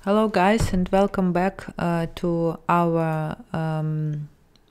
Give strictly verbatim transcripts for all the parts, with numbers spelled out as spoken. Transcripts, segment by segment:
Hello guys, and welcome back uh, to our um,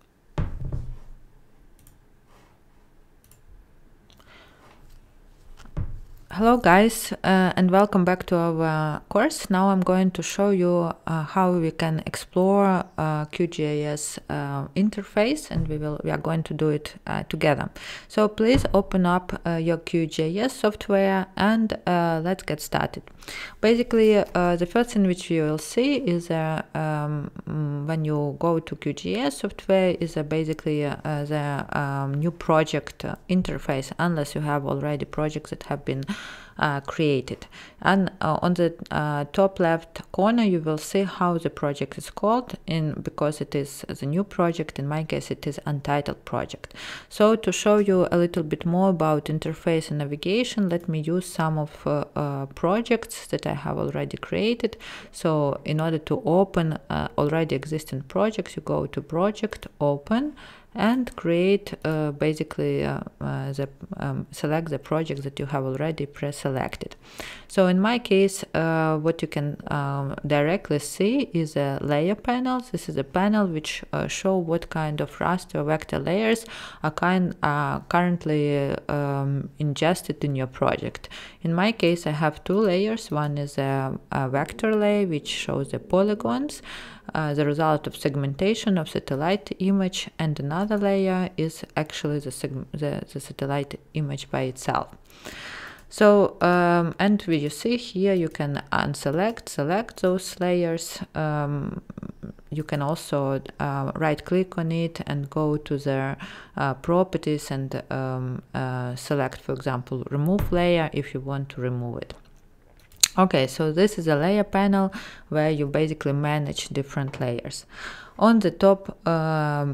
Hello guys, uh, and welcome back to our course. Now I'm going to show you uh, how we can explore uh, QGIS uh, interface, and we will we are going to do it uh, together. So please open up uh, your QGIS software and uh, let's get started. Basically, uh, the first thing which you will see is uh, um, when you go to QGIS software is uh, basically uh, the um, new project uh, interface, unless you have already projects that have been Uh, created. And uh, on the uh, top left corner you will see how the project is called, in because it is the new project. In my case it is untitled project. So to show you a little bit more about interface and navigation, let me use some of uh, uh, projects that I have already created. So in order to open uh, already existing projects, you go to project, open, and create uh, basically uh, uh, the um, select the projects that you have already pre-selected. So in my case, uh, what you can um, directly see is a layer panel. This is a panel which uh, show what kind of raster vector layers are kind are currently um, ingested in your project. In my case, I have two layers. One is a, a vector layer which shows the polygons, Uh, the result of segmentation of satellite image, and another layer is actually the, the, the satellite image by itself. So, um, and you see here you can unselect, select those layers. Um, you can also uh, right click on it and go to the uh, properties and um, uh, select, for example, remove layer if you want to remove it. Okay, so this is a layer panel where you basically manage different layers. On the top um,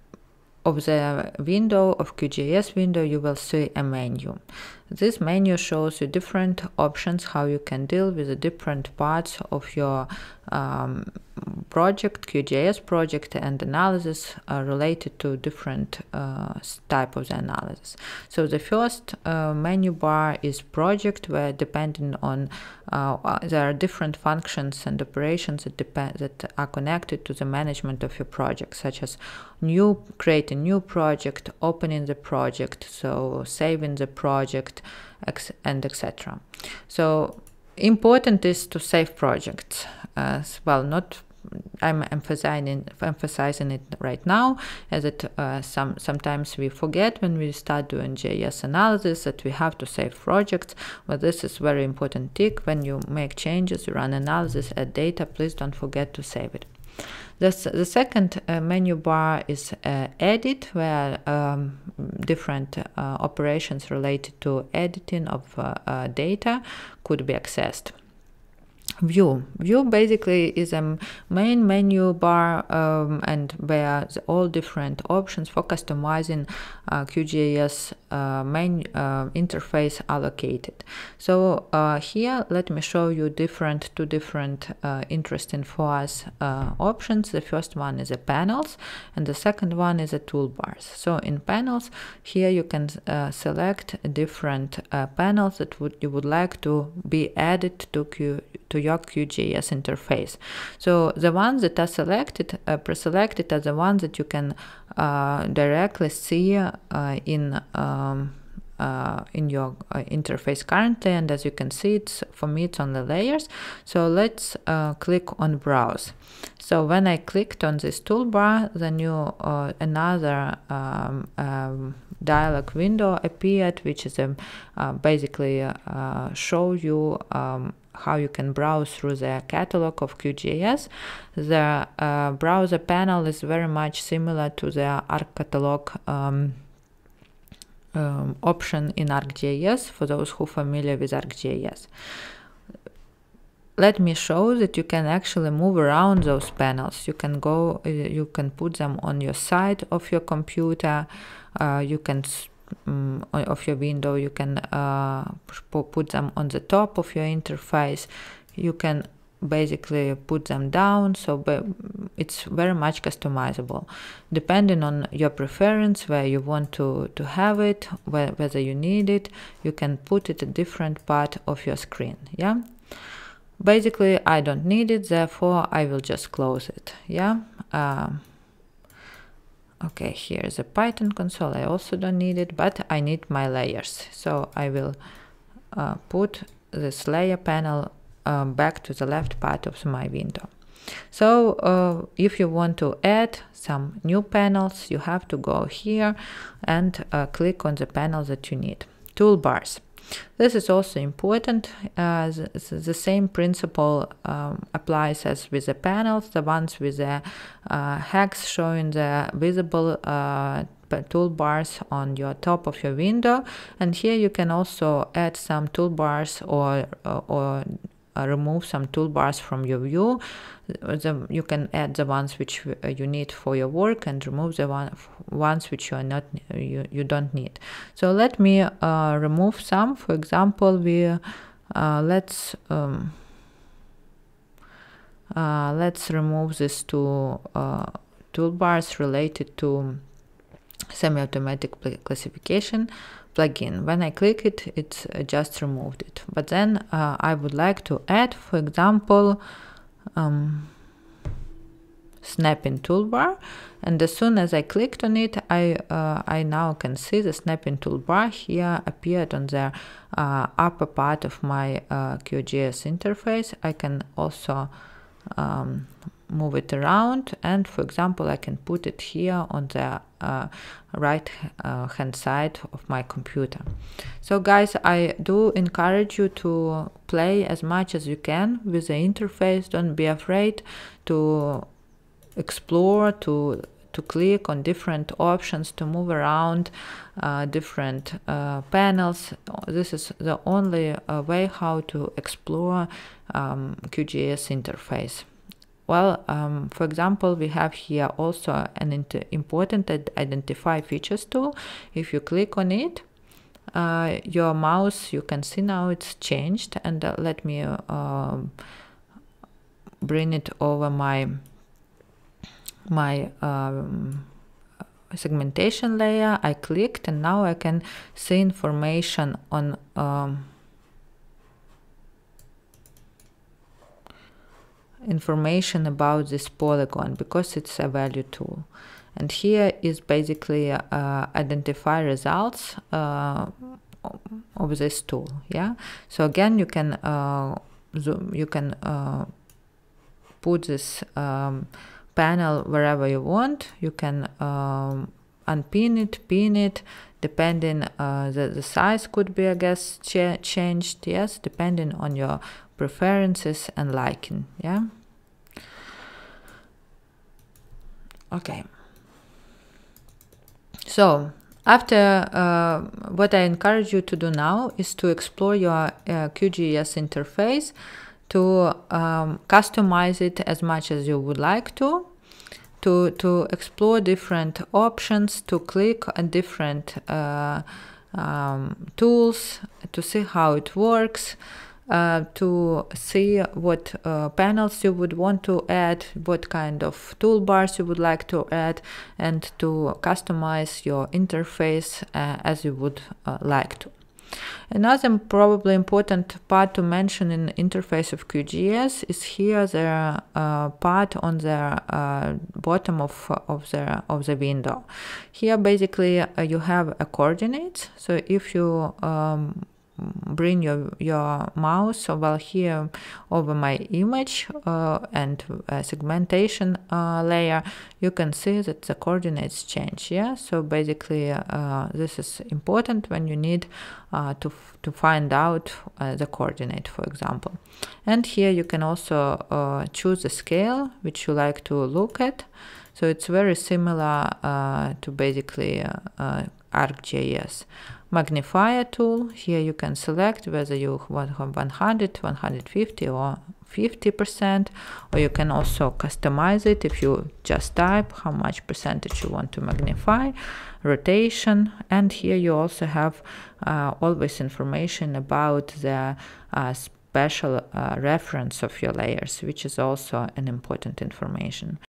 of the window of QGIS window, you will see a menu. This menu shows you different options how you can deal with the different parts of your um, project, QGIS project, and analysis uh, related to different uh, type of the analysis. So the first uh, menu bar is project, where depending on uh, there are different functions and operations that depend that are connected to the management of your project, such as new create a new project, opening the project, so saving the project, and et cetera. So important is to save projects as well. Not I'm emphasizing emphasizing it right now, as it uh, some sometimes we forget when we start doing G I S analysis that we have to save projects. Well, this is very important tick. When you make changes, you run analysis, add data, please don't forget to save it. This, the second uh, menu bar is uh, edit, where um, different uh, operations related to editing of uh, uh, data could be accessed. View. View basically is a main menu bar um, and where the, all different options for customizing uh, QGIS uh, main uh, interface are located. So uh, here let me show you different two different uh, interesting for us uh, options. The first one is the panels, and the second one is the toolbars. So in panels, here you can uh, select different uh, panels that would you would like to be added to Q to your QGIS interface. So the ones that are selected, uh, pre-selected, are the ones that you can uh, directly see uh, in um, uh, in your uh, interface currently, and as you can see, it's for me it's on the layers. So let's uh, click on browse. So when I clicked on this toolbar, the new uh, another um, um, dialog window appeared, which is a uh, basically uh, show you um, how you can browse through the catalog of QGIS. The uh, browser panel is very much similar to the ArcCatalog um, um, option in ArcGIS, for those who are familiar with ArcGIS. Let me show that you can actually move around those panels. You can go, you can put them on your side of your computer. Uh, you can Um, of your window, you can uh, put them on the top of your interface. You can basically put them down, so it's very much customizable depending on your preference, where you want to to have it, where, whether you need it. You can put it a different part of your screen. Yeah. basically I don't need it, therefore I will just close it. Yeah. Um, okay, here's a Python console. I also don't need it, but I need my layers. So I will uh, put this layer panel um, back to the left part of my window. So uh, if you want to add some new panels, you have to go here and uh, click on the panel that you need. Toolbars. This is also important. Uh, the, the same principle um, applies as with the panels, the ones with the uh, hex showing the visible uh, toolbars on your top of your window. And here you can also add some toolbars or, uh, or uh, remove some toolbars from your view. The, you can add the ones which you need for your work and remove the one, ones which you are not you, you don't need. So let me uh, remove some. For example, we uh, let's um, uh, let's remove these two uh, toolbars related to semi-automatic classification plugin. When I click it, it's uh, just removed it. But then uh, I would like to add, for example, um, snap-in toolbar, and as soon as I clicked on it, I uh, I now can see the snap-in toolbar here appeared on the uh, upper part of my uh, QGIS interface. I can also um, move it around, and for example I can put it here on the uh, right uh, hand side of my computer. So guys, I do encourage you to play as much as you can with the interface. Don't be afraid to explore, to to click on different options, to move around uh, different uh, panels. This is the only uh, way how to explore um, QGIS interface. Well, um, for example, we have here also an important identify features tool. If you click on it, uh, your mouse, you can see now it's changed. And uh, let me uh, bring it over my my um, segmentation layer. I clicked, and now I can see information on um, information about this polygon, because it's a value tool. And here is basically uh, identify results uh, of this tool. Yeah. So again, you can uh, zoom, you can uh, put this um, panel wherever you want. You can um, unpin it, pin it, depending uh, the, the size could be, I guess, ch changed. Yes, depending on your preferences and liking. Yeah. Okay. So after uh, what I encourage you to do now is to explore your uh, QGIS interface, to um, customize it as much as you would like to, to, to explore different options, to click on different uh, um, tools, to see how it works, uh, to see what uh, panels you would want to add, what kind of toolbars you would like to add, and to customize your interface uh, as you would uh, like to. Another probably important part to mention in the interface of QGIS is here the uh, part on the uh, bottom of of the of the window. Here basically uh, you have a coordinates. So if you um, bring your your mouse over here over my image uh, and uh, segmentation uh, layer, you can see that the coordinates change. Yeah, so basically uh, this is important when you need uh, to to find out uh, the coordinate, for example. And here you can also uh, choose the scale which you like to look at. So it's very similar uh, to basically uh, uh, ArcGIS. Magnifier tool, here you can select whether you want one hundred, one hundred fifty or fifty percent, or you can also customize it if you just type how much percentage you want to magnify. Rotation, and here you also have uh, always information about the uh, special uh, reference of your layers, which is also an important information.